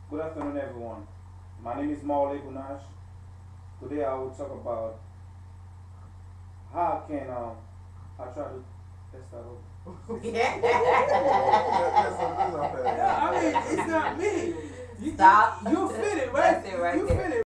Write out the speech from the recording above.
Good afternoon, everyone. My name is Maule Gunash. Today I will talk about how can I try to test that over. Yeah, I mean, it's not me. Stop. You fit it, right? That's it right You there. fit it.